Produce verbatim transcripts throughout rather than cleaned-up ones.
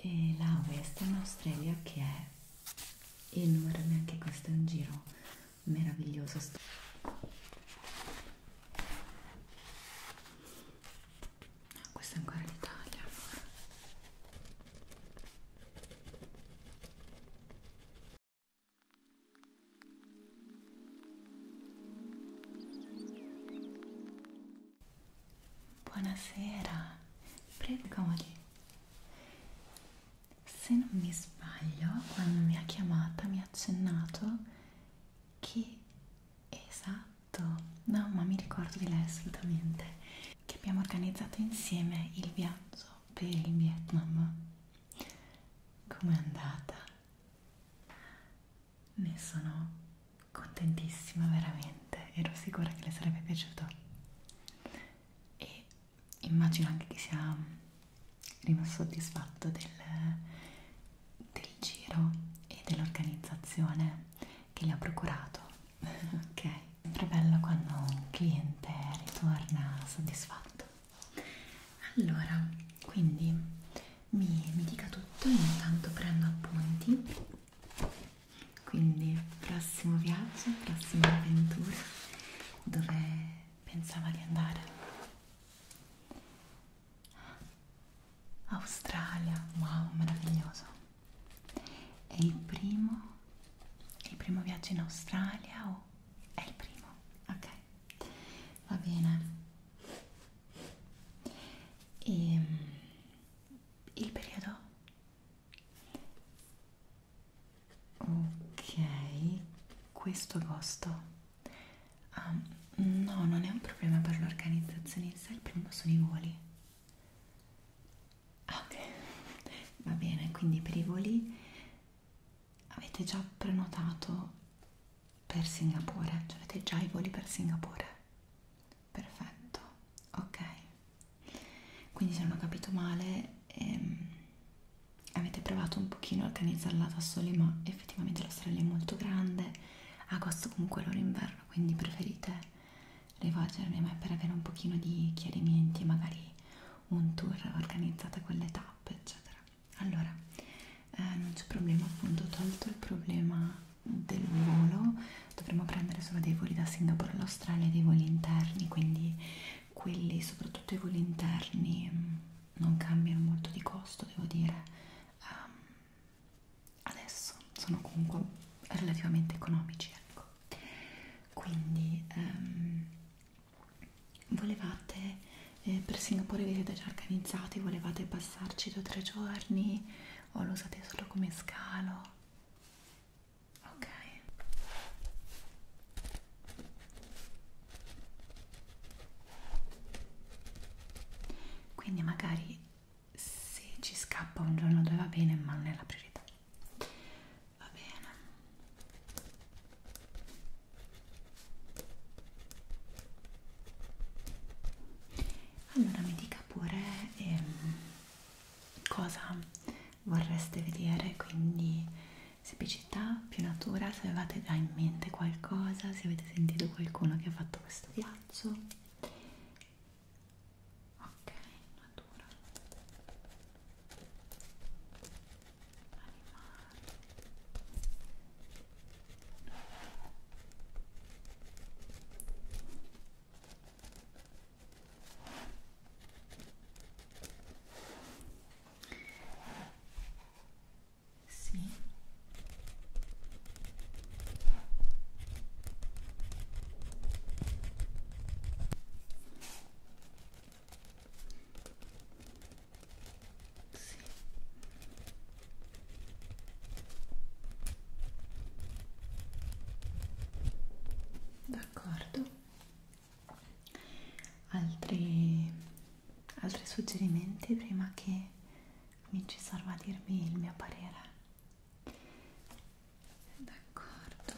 e la Western Australia, che è enorme. Anche questo è un giro meraviglioso. Questo è ancora l'Italia. Buonasera, prego, comodi. Se non mi sbaglio, quando mi ha chiamata mi ha accennato che, esatto, no, ma mi ricordo di lei assolutamente, che abbiamo organizzato insieme il viaggio per il Vietnam. Com'è andata? Ne sono contentissima, veramente, ero sicura che le sarebbe piaciuto e immagino anche che sia rimasto soddisfatto del, del giro e dell'organizzazione che le ha procurato. Ok, sempre bello quando un cliente ritorna soddisfatto. Allora, quindi mi, mi dica tutto, intanto prendo appunti. Quindi prossimo viaggio, prossima avventura, dove pensava di andare? Australia, wow, meraviglioso. È il primo, è il primo viaggio in Australia o è il primo? Ok, va bene. E il periodo? Ok, questo agosto. Um, no, non è un problema per l'organizzazione in sé, il problema sono i voli. Ok, va bene, quindi per i voli avete già prenotato per Singapore, cioè avete già i voli per Singapore. Perfetto, ok. Quindi se non ho capito male, ehm, avete provato un pochino a organizzarla da soli, ma effettivamente l'Australia è molto grande, agosto comunque è l'ora inverno, quindi preferite rivolgermi a me per avere un pochino di chiarimenti, magari un tour organizzato con le tappe, eccetera. Allora, eh, non c'è problema, appunto, tolto il problema del volo, dovremo prendere solo dei voli da Singapore all'Australia, dei voli interni, quindi quelli, soprattutto i voli interni, non cambiano molto di costo, devo dire. Um, adesso sono comunque relativamente economici, ecco. Quindi um, volevate eh, per Singapore vi siete già organizzati, volevate passarci due o tre giorni o lo usate solo come scalo? Ok. Quindi magari se ci scappa un giorno o due va bene, ma non è la priorità. Va bene. Allora mi dica pure ehm, cosa vorreste vedere, quindi semplicità, più natura, se avevate già in mente qualcosa, se avete sentito qualcuno che ha fatto questo viaggio. Ok, natura, animali. Sì. Sì. D'accordo. Altri, altri suggerimenti prima che cominci Salva a dirmi il mio parere? D'accordo.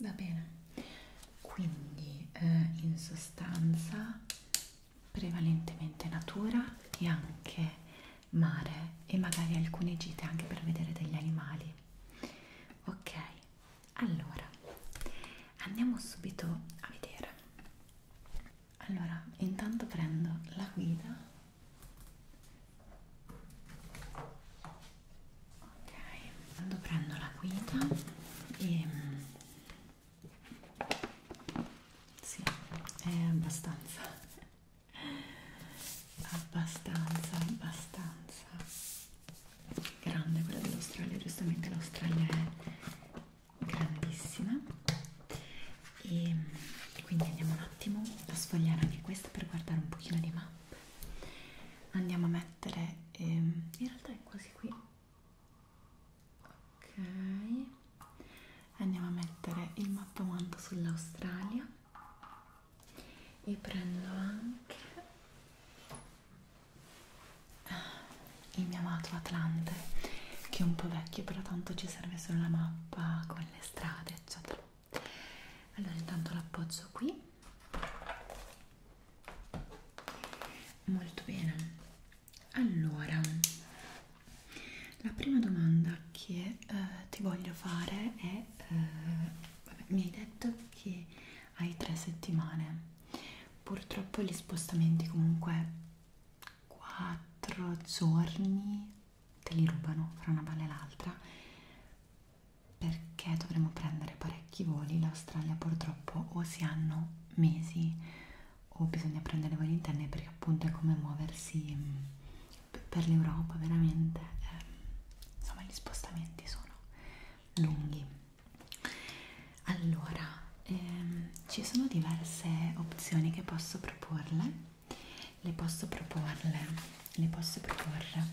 Va bene, quindi eh, in sostanza prevalentemente natura e anche mare e magari alcune gite anche per vedere degli animali. Ok, allora andiamo subito a vedere. Allora, intanto prendo la guida. Ok, quando prendo la guida e sì, è abbastanza abbastanza abbastanza grande quella dell'Australia, giustamente l'Australia è grandissima. E quindi andiamo un attimo a sfogliare anche questa per guardare un pochino di mappe. Andiamo a mettere ehm, in realtà è quasi qui. Ok, andiamo a mettere il mappamondo sull'Australia e prendo anche il mio amato Atlante, che è un po' vecchio, però tanto ci serve solo la mappa con le strade eccetera. Allora intanto l'appoggio qui. Molto bene. Allora, la prima domanda che eh, ti voglio fare è eh, vabbè, mi hai detto che hai tre settimane. Purtroppo gli spostamenti comunque quattro giorni te li rubano fra una balla e l'altra, perché dovremo prendere parecchi voli. L'Australia purtroppo o si hanno mesi o bisogna prendere voli interni, perché appunto è come muoversi per l'Europa veramente, eh, insomma gli spostamenti sono lunghi. Allora ehm, ci sono diverse opzioni che posso proporle. Le posso proporle, le posso proporre.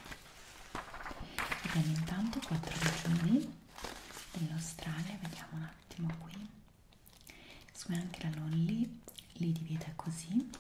Abbiamo intanto quattro regioni dell'Australia, vediamo un attimo qui. Su anche la Lonely li divide così.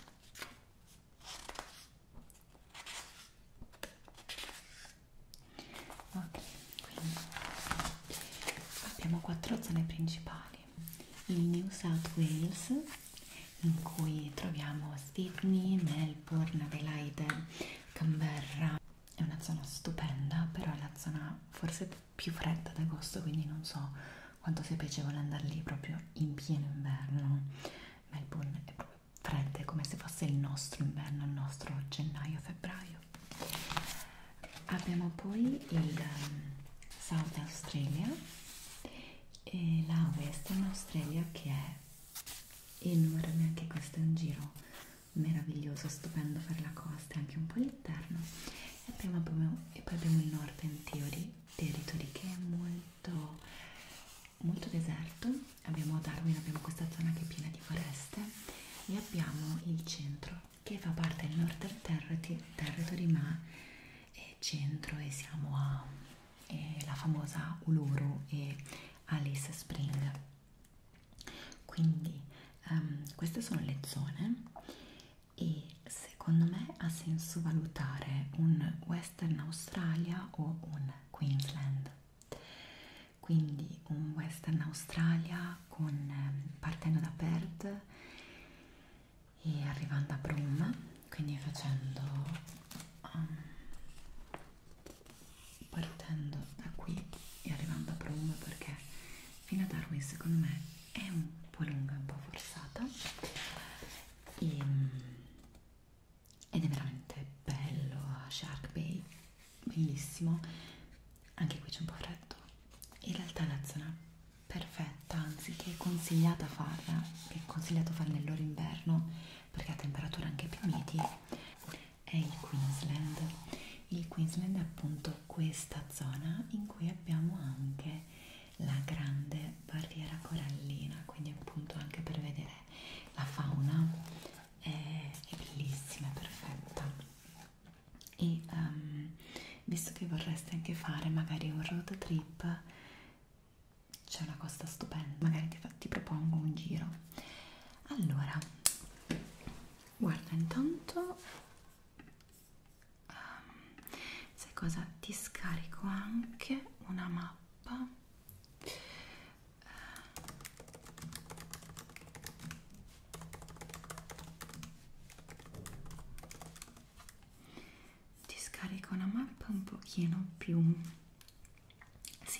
Ok, quindi abbiamo quattro zone principali. Il New South Wales, in cui troviamo Sydney, Melbourne, Adelaide, Canberra. È una zona stupenda, però è la zona forse più fredda d'agosto, quindi non so quanto sia piacevole andare lì proprio in pieno inverno. Melbourne è proprio fredda, è come se fosse il nostro inverno, il nostro gennaio-febbraio. Abbiamo poi il um, South Australia e la Western Australia, che è enorme. Anche questo è un giro meraviglioso, stupendo per la costa e anche un po' all'interno. E poi abbiamo, e poi abbiamo il Northern Territory, che è molto molto deserto. Abbiamo Darwin, abbiamo questa zona che è piena di foreste, e abbiamo il centro che fa parte del Northern Territory ma è centro, e siamo a eh, la famosa Uluru e Alice Spring. Quindi um, queste sono le zone, e secondo me ha senso valutare un Western Australia o un Queensland. Quindi un Western Australia con, partendo da Perth e arrivando a Broome, quindi facendo um, partendo da qui e arrivando a Broome, perché fino a Darwin secondo me è un po' lunga, un po' forzata, e, ed è veramente bello. A Shark Bay, bellissimo. Anche qui c'è un po' freddo. In realtà la zona perfetta, anzi che è consigliata farla, che è consigliato fare nel loro inverno, perché ha temperature anche più miti, è il Queensland. Il Queensland è appunto questa zona in cui abbiamo anche la grande barriera corallina, quindi appunto anche per vedere la fauna è, è bellissima, è perfetta. E um, visto che vorreste anche fare magari un road trip, c'è una costa stupenda, magari ti, ti propongo un giro. Allora, guarda, intanto um, sai cosa? Ti scarico anche una mappa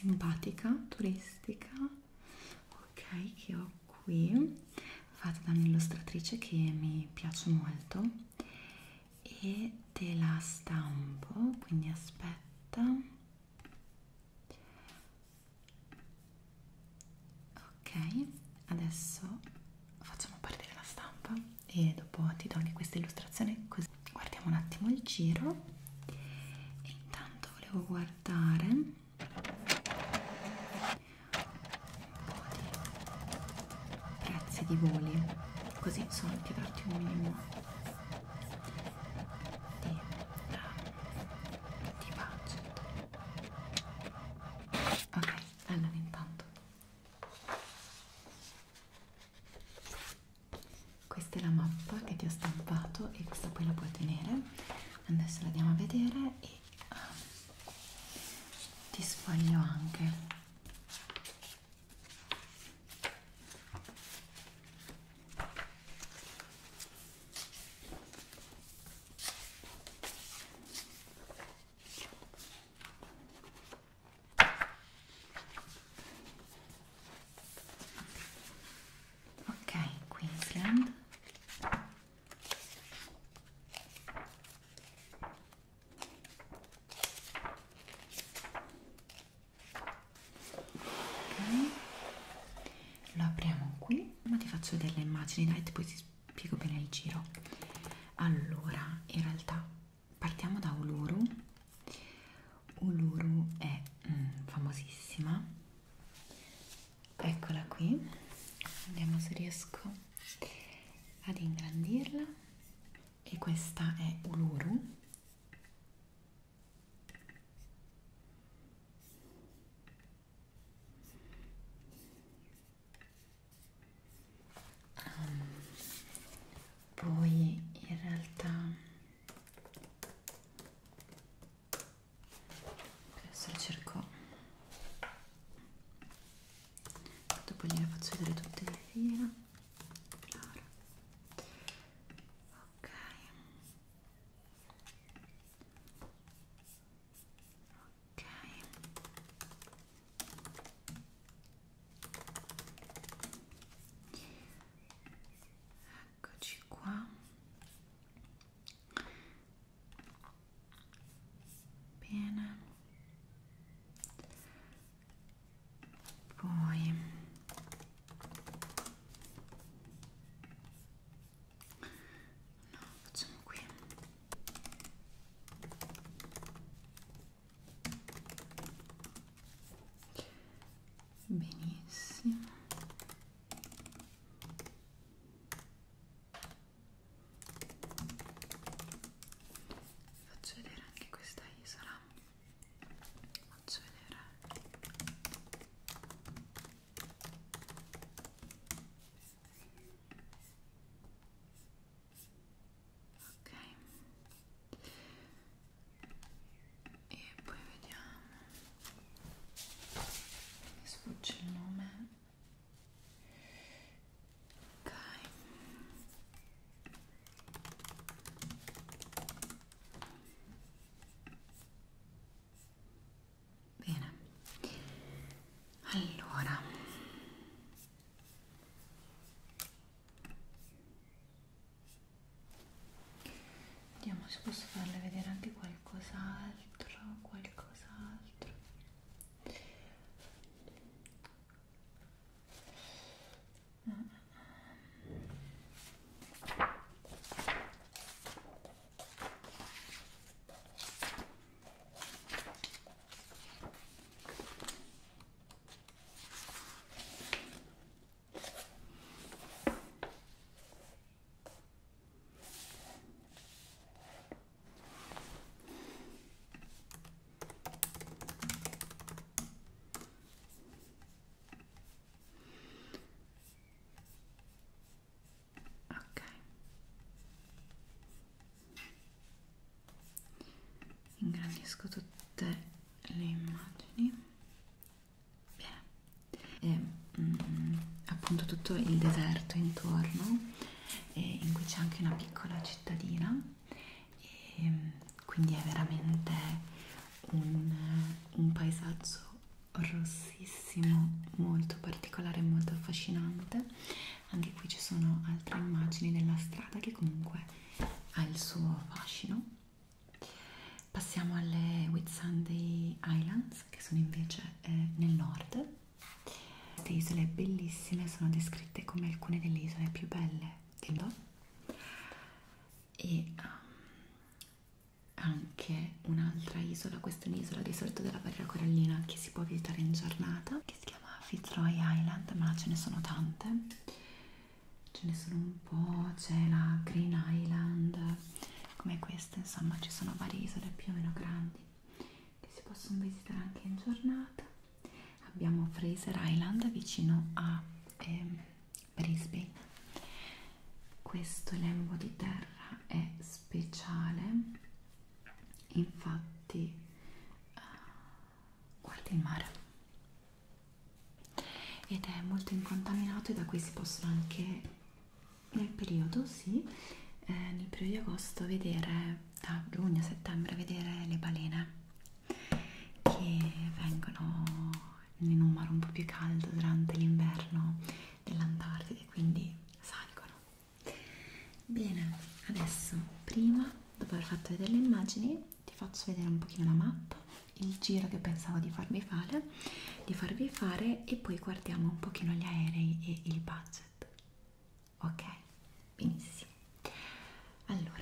simpatica, turistica, ok, che ho qui, fatta da un'illustratrice che mi piace molto, e te la stampo, quindi aspetta. Ok, adesso facciamo partire la stampa e dopo ti do anche questa illustrazione, così guardiamo un attimo il giro. E intanto volevo guardare un po' di prezzi di voli, così so anche darti un minimo di, di budget. Ok, allora intanto questa è la mappa che ti ho stampato e questa poi la puoi tenere. Adesso la andiamo a vedere e um, ti sfoglio anche. Ok, Queensland. Lo apriamo qui, ma ti faccio vedere le immagini, dai, poi ti spiego bene il giro. Allora, in realtà partiamo da Uluru. Uluru è mm, famosissima, eccola qui, vediamo se riesco ad ingrandirla, e questa è Uluru. Poi in realtà adesso cerco, dopo gliela faccio vedere tutte di fila. Allora, ok, ok, eccoci qua. Bene, poi no, facciamo qui. Benissimo. Faccio vedere anche questa isola. Faccio vedere. Ok. E poi vediamo. Mi sfugge il nome. Ok. Bene. Allora, vediamo se posso farle vedere anche qualcos'altro, qualcos'altro. Ok. Ingrandisco tutte le immagini. Bene. E mm, appunto tutto il deserto intorno, e in cui c'è anche una piccola cittadina, e quindi è veramente un, un paesaggio uh, rossissimo, molto particolare, molto affascinante. Anche qui ci sono altre immagini della strada che comunque ha il suo fascino. Passiamo alle Whitsunday Islands, che sono invece eh, nel nord. Queste isole bellissime sono descritte come alcune delle isole più belle del mondo. E um, anche un'altra isola, questa è un'isola di solito della barriera corallina che si può visitare in giornata, che si chiama Fitzroy Island, ma ce ne sono tante, ce ne sono un po', c'è la Green Island, come questa, insomma ci sono varie isole più o meno grandi che si possono visitare anche in giornata. Abbiamo Fraser Island vicino a eh, Brisbane. Questo lembo di terra è speciale, infatti uh, guardi il mare ed è molto incontaminato, e da qui si possono anche nel periodo, sì, eh, nel periodo di agosto vedere, da giugno a settembre, vedere le balene che vengono in un mare un po' più caldo durante l'inverno dell'Antartide, quindi salgono. Bene, adesso prima, dopo aver fatto vedere le immagini, ti faccio vedere un pochino la mappa, il giro che pensavo di farvi fare, di farvi fare e poi guardiamo un pochino gli aerei e il budget. Ok? Benissimo. Allora,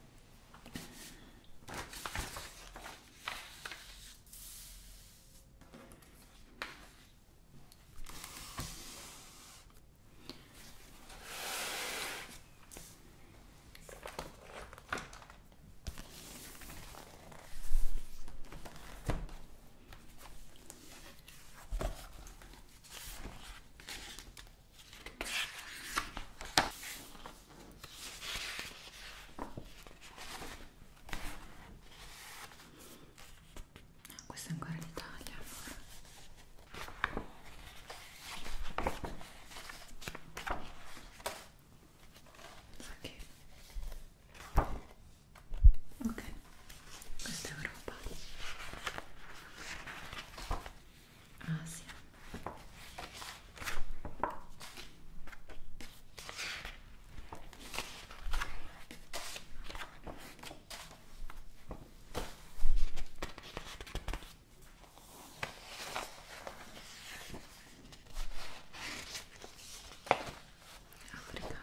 questa è ancora l'Italia. Ok, ok, questa è Europa, Asia. Africa.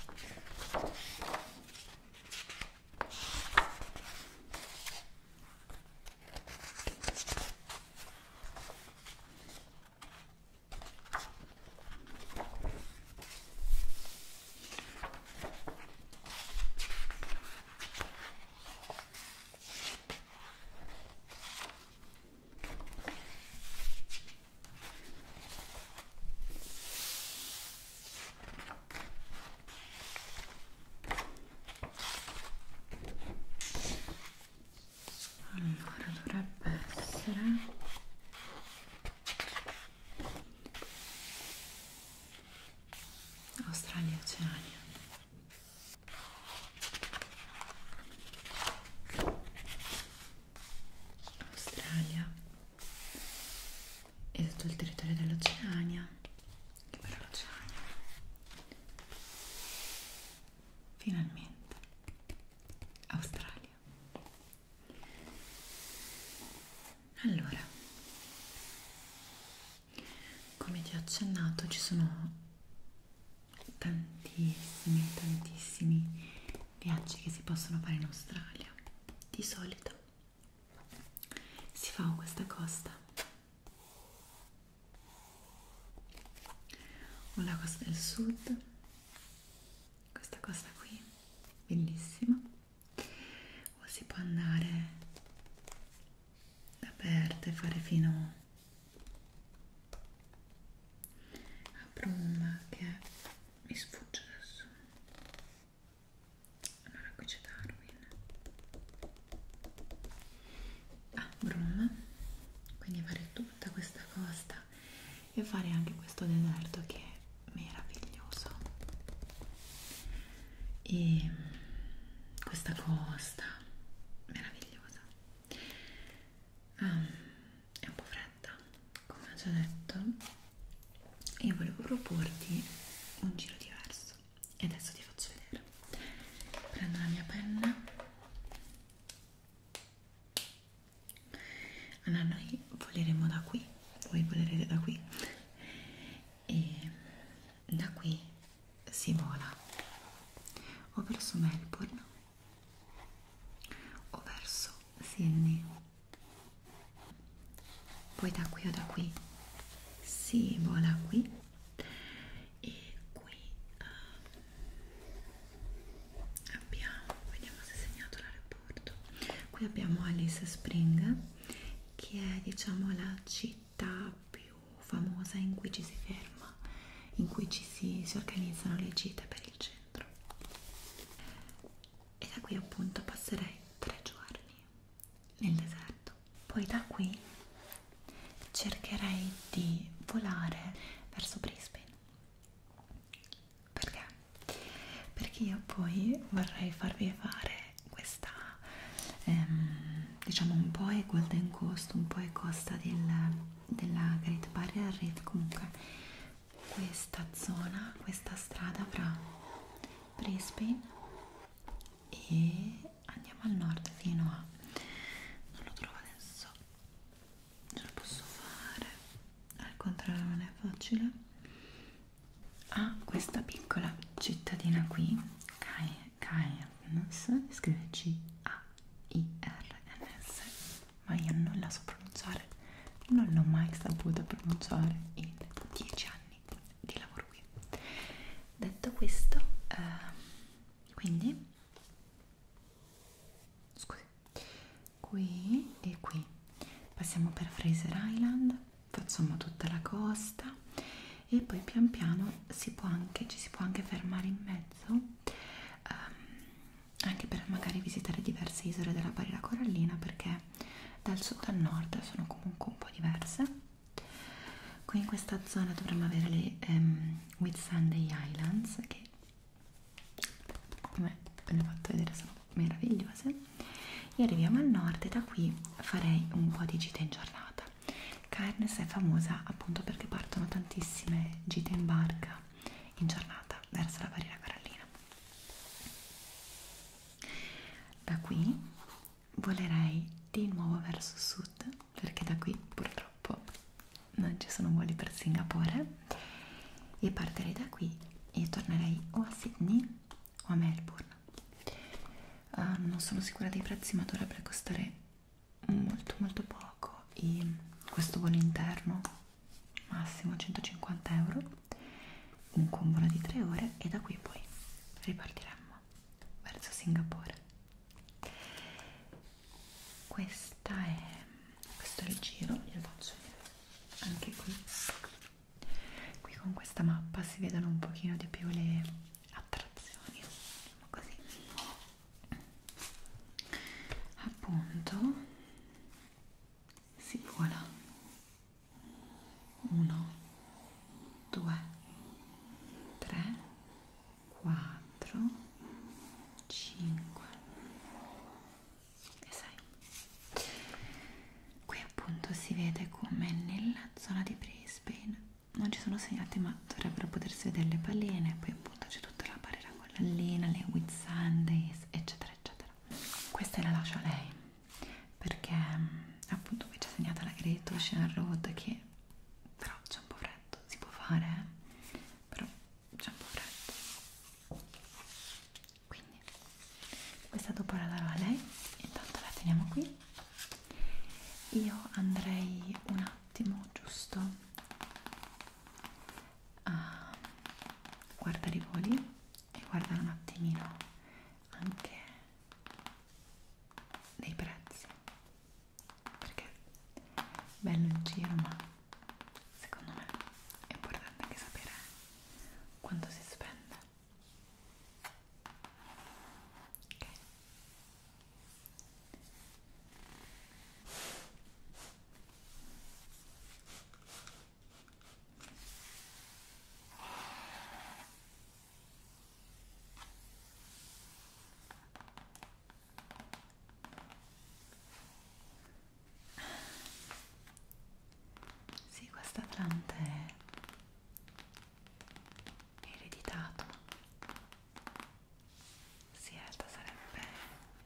Allora dovrebbe essere Australia e Oceania. Australia e tutto il territorio dell'Oceania. Che bella l'Oceania. Finalmente Australia. Allora, come ti ho accennato, ci sono tantissimi, tantissimi viaggi che si possono fare in Australia. Di solito si fa questa costa, o la costa del sud, questa costa qui, bellissima, o si può andare da Perth e fare fino a Broome, che mi sfugge adesso. Allora qui c'è Darwin, ah, Broome, quindi fare tutta questa costa e fare anche questo deserto che è meraviglioso. E questa costa meravigliosa. Um, è un po' fredda come io volevo proporti un giro diverso e adesso ti faccio vedere. Prendo la mia penna. Allora noi voleremo da qui, voi volerete da qui, e da qui si vola o verso Melbourne o verso Sydney, poi da qui o da qui si vola qui, e qui uh, abbiamo, vediamo se è segnato l'aeroporto, qui abbiamo Alice Springs, che è, diciamo, la città più famosa in cui ci si ferma, in cui ci si, si organizzano le gite per il centro. E da qui appunto passerei tre giorni nel deserto. Poi da qui cercherei di volare verso Brisbane. Perché? Perché io poi vorrei farvi fare questa, ehm, diciamo, un po' è Golden Coast, un po' è costa del, della Great Barrier Reef, comunque questa zona, questa strada fra Brisbane e andiamo al nord fino a, non lo trovo adesso, ce lo posso fare, al contrario non è facile, a questa piccola cittadina qui, Cairns, scrive C A I R N S, ma io non la so pronunciare, non l'ho mai saputa pronunciare in dieci anni di lavoro qui. Detto questo, eh, quindi scusi, qui e qui passiamo per Fraser Island, facciamo tutta la costa e poi pian piano si può anche, ci si può anche fermare in mezzo, um, anche per magari visitare diverse isole della barriera corallina, perché dal sud al nord sono comunque un po' diverse. Qui in questa zona dovremmo avere le um, Whitsunday Islands, che come ve le ho fatto vedere sono meravigliose, e arriviamo al nord e da qui farei un po' di gite in giornata. Cairns è famosa appunto perché partono tantissime gite in barca in giornata verso la barriera corallina. Da qui volerei di nuovo verso sud, perché da qui purtroppo non ci sono voli per Singapore, e partirei da qui e tornerei o a Sydney o a Melbourne. Uh, non sono sicura dei prezzi, ma dovrebbe costare molto molto poco e questo volo interno massimo centocinquanta euro, un volo di tre ore, e da qui poi ripartiremmo verso Singapore. Questa è, questo è il giro, io faccio vedere anche qui. Qui con questa mappa si vedono un pochino di più le attrazioni, diciamo così. Appunto si vola uno, due, tre, quattro, cinque e sei. Qui appunto si vede come nella zona di Brisbane non ci sono segnate, ma dovrebbero potersi vedere le balene. Poi appunto c'è tutta la barriera corallina, le Whitsundays, eccetera eccetera. Questa la lascio a lei, perché appunto qui c'è segnata la Great Ocean Road, che però c'è un po' freddo, si può fare, eh? Però c'è un po' freddo, quindi questa dopo la darò a lei, intanto la teniamo qui. Io andrei un attimo giusto a guardare i voli e guardare un attimino anche dei prezzi, perché bello il giro, ma secondo me è importante anche sapere quanto si spende. Ok.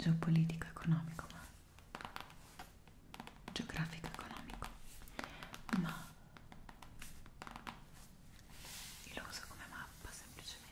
geopolitico economico, ma geografico economico, ma io lo uso come mappa semplicemente.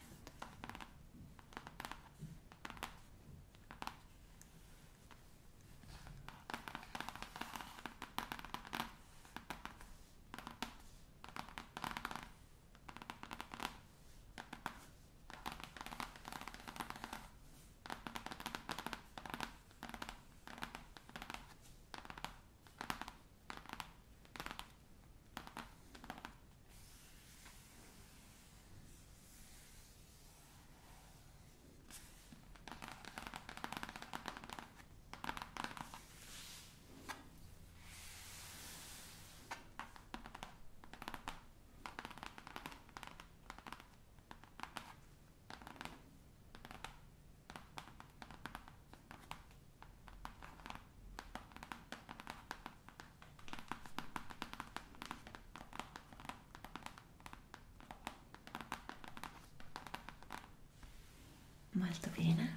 Molto bene.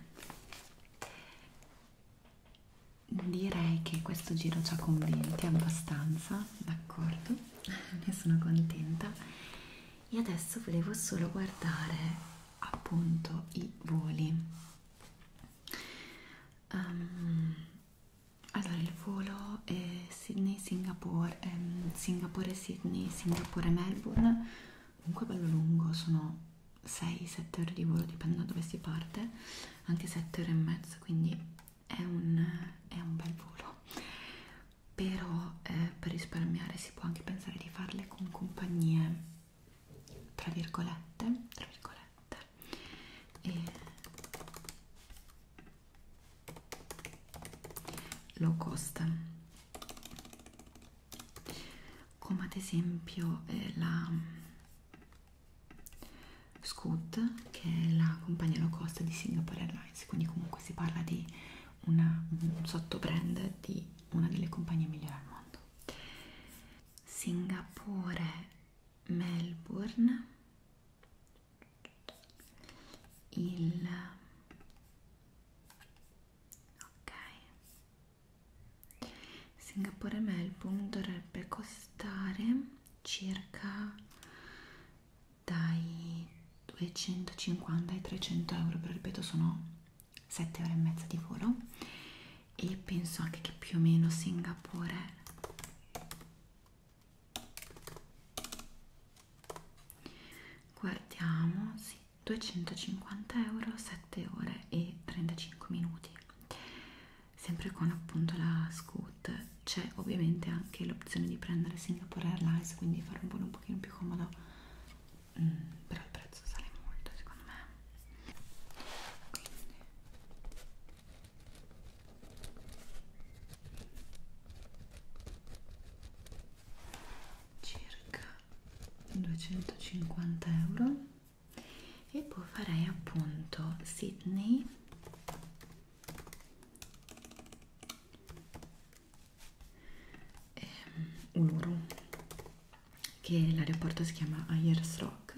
Direi che questo giro ci ha convinti abbastanza, d'accordo? Ne sono contenta. E adesso volevo solo guardare appunto i voli. Um, allora, il volo è Sydney-Singapore, ehm, Singapore-Sydney, Singapore-Melbourne, comunque bello lungo, sono sei sette ore di volo, dipende da dove si parte, anche sette ore e mezzo, quindi è un, è un bel volo. Però eh, per risparmiare si può anche pensare di farle con compagnie tra virgolette, tra virgolette, e low cost, come ad esempio eh, la Scoot, che è la compagnia low cost di Singapore Airlines, quindi comunque si parla di una, un sottobrand di una delle compagnie migliori al mondo. Singapore Melbourne, il ok Singapore Melbourne dovrebbe costare circa dai duecentocinquanta ai trecento euro, però ripeto sono sette ore e mezza di volo, e penso anche che più o meno Singapore guardiamo, sì, duecentocinquanta euro, sette ore e trentacinque minuti, sempre con appunto la Scoot. C'è ovviamente anche l'opzione di prendere Singapore Airlines, quindi fare un volo un pochino più comodo, mm, però il prezzo sale molto secondo me. Quindi circa duecentocinquanta euro, e poi farei appunto Sydney Uluru, che l'aeroporto si chiama Ayers Rock.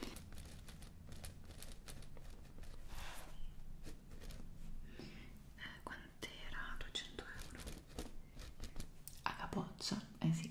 Eh, quant'era? duecento euro a capoccia, eh sì.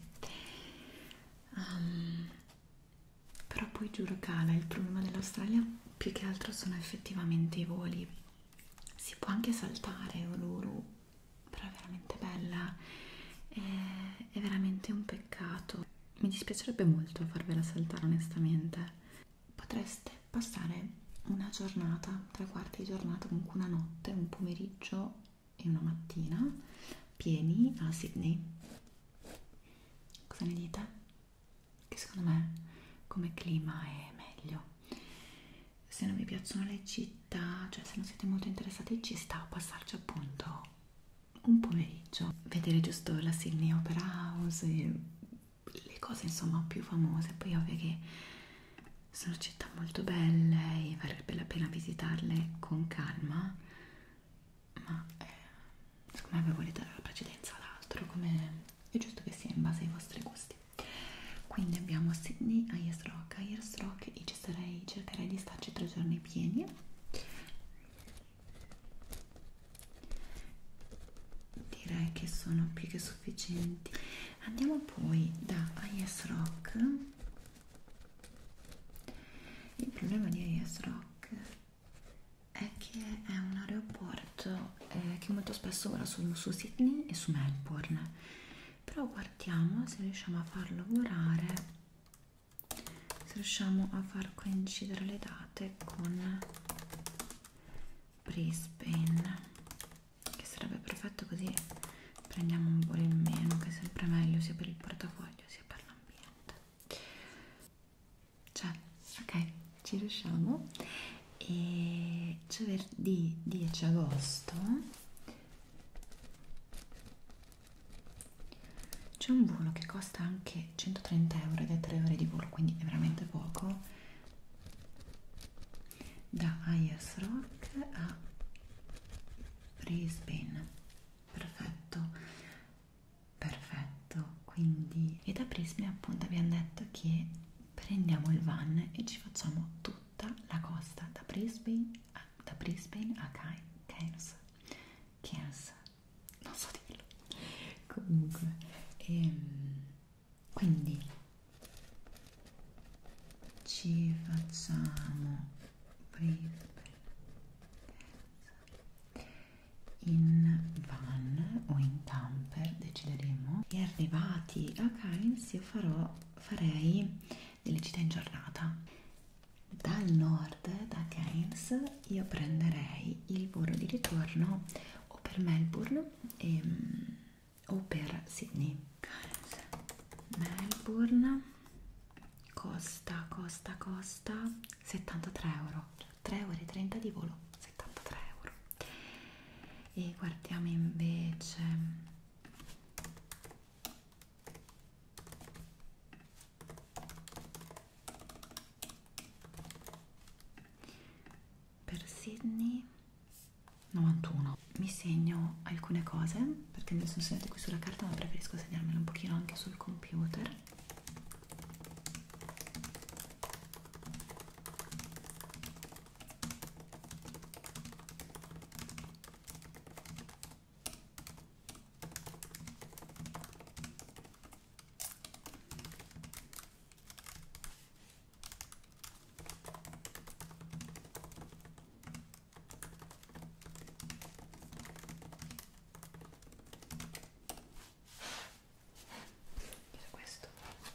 Um, però poi giuro cala. Il problema dell'Australia più che altro sono effettivamente i voli. Si può anche saltare Uluru, però è veramente bella, è, è veramente un peccato. Mi dispiacerebbe molto farvela saltare onestamente. Potreste passare una giornata, tre quarti di giornata, comunque una notte, un pomeriggio e una mattina pieni a Sydney. Cosa ne dite? Che secondo me come clima è meglio. Se non vi piacciono le città, cioè se non siete molto interessati, ci sta a passarci appunto un pomeriggio, vedere giusto la Sydney Opera House e le cose insomma più famose. Poi ovvio che sono città molto belle e varrebbe la pena visitarle con calma, ma eh, secondo me voi volete dare la precedenza all'altro, come è giusto che sia in base ai vostri gusti. Quindi abbiamo Sydney, Ayers Rock, Ayers Rock, e ci sarei, cercherei di starci tre giorni pieni. sono più che sufficienti. Andiamo poi da Ayers Rock. Il problema di Ayers Rock è che è un aeroporto eh, che molto spesso vola su, su Sydney e su Melbourne, però guardiamo se riusciamo a farlo volare, se riusciamo a far coincidere le date con Brisbane, che sarebbe perfetto, così prendiamo un volo in meno, che è sempre meglio sia per il portafoglio sia per l'ambiente. Cioè, ok, ci riusciamo. E giovedì dieci agosto c'è un volo che costa anche centotrenta euro ed è tre ore di volo, quindi è veramente poco, da Ayers Rock a Brisbane. Perfetto, perfetto. Quindi, e da Brisbane appunto abbiamo detto che prendiamo il van e ci facciamo tutta la costa da Brisbane a, da Brisbane a Cairns. Cairns, non so dirlo. Comunque, ehm, quindi ci facciamo Brisbane in van o in camper, decideremo. E arrivati a Cairns io farò, farei delle gite in giornata. Dal nord, da Cairns, io prenderei il volo di ritorno o per Melbourne ehm, o per Sydney. Melbourne costa, costa, costa settantatré euro, cioè tre ore e trenta di volo, settantatré euro. E guardiamo invece per Sydney novantuno. Mi segno alcune cose perché me le sono segnate qui sulla carta, ma preferisco segnarmele un pochino anche sul computer. Questo.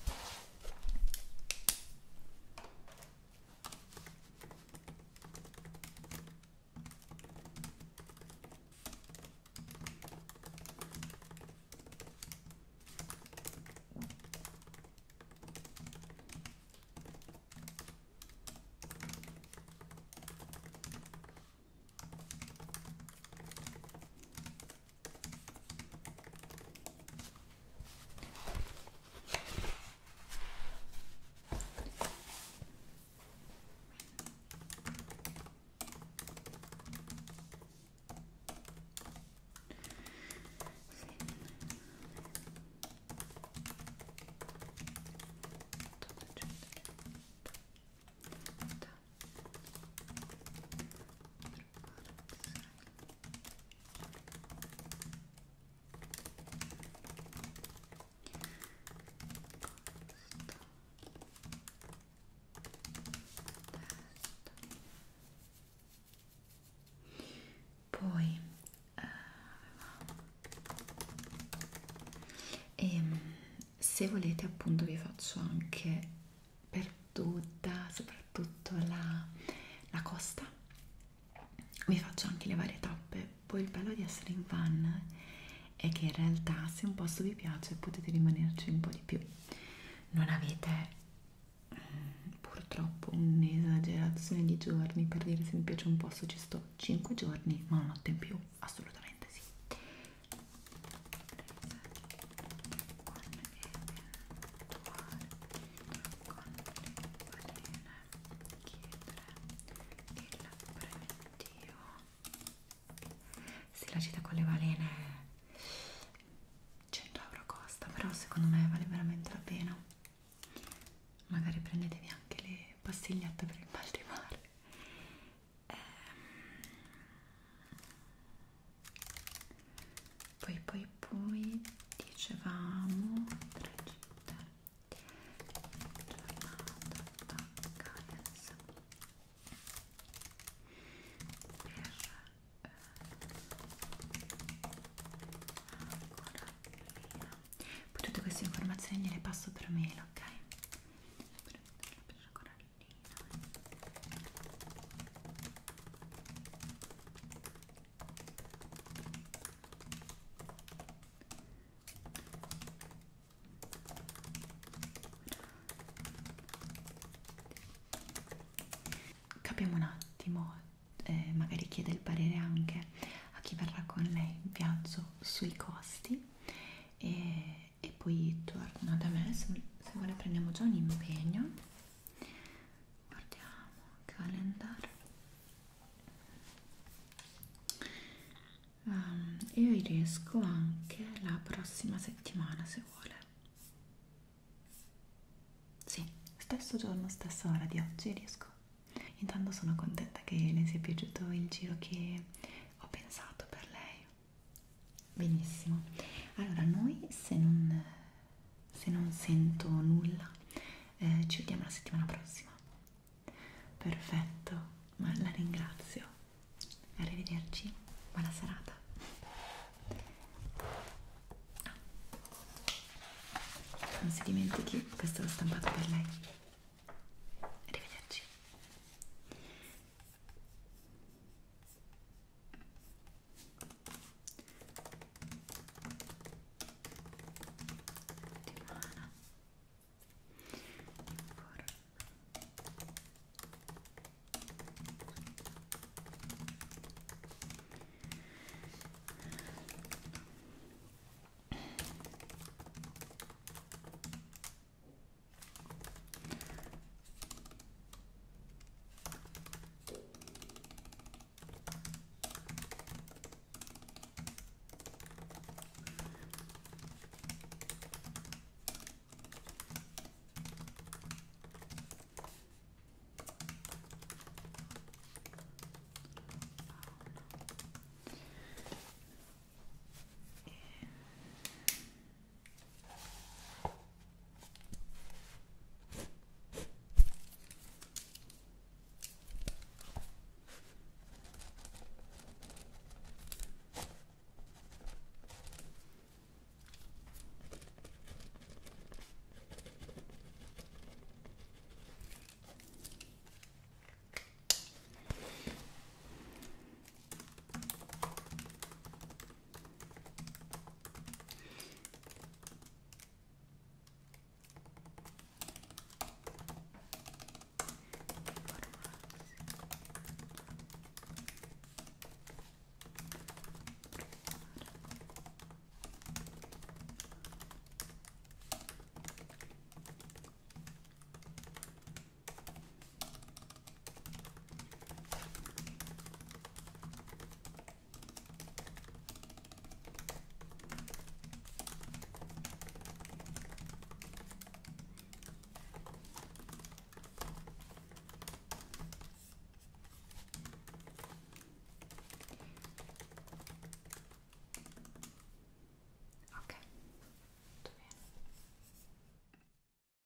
Poi eh, e se volete appunto vi faccio anche per tutta, soprattutto la, la costa, vi faccio anche le varie tappe. Poi il bello di essere in van è che in realtà se un posto vi piace potete rimanerci un po' di più, non avete purtroppo un'esagerazione di giorni. Per dire, se mi piace un posto ci sto cinque giorni, ma una notte in più, assolutamente sì. Sì, la gita con le balene cento euro costa, però secondo me vale veramente la pena. Magari prendetevi anche le pastigliette per il mal di mare. ehm. Poi poi poi informazioni le passo per mail, ok? Capiamo un attimo, eh, magari chiede il parere anche a chi verrà con lei in viaggio sui costi e, e poi torna da me. Se, se vuole prendiamo già un impegno. Guardiamo calendar. Um, io riesco anche la prossima settimana se vuole. Sì, stesso giorno, stessa ora di oggi riesco. Intanto sono contenta che le sia piaciuto il giro che ho pensato per lei. Benissimo. Allora noi se non, se non sento nulla eh, ci vediamo la settimana prossima. Perfetto, ma la ringrazio. Arrivederci, buona serata. Ah, non si dimentichi, questo l'ho stampato per lei.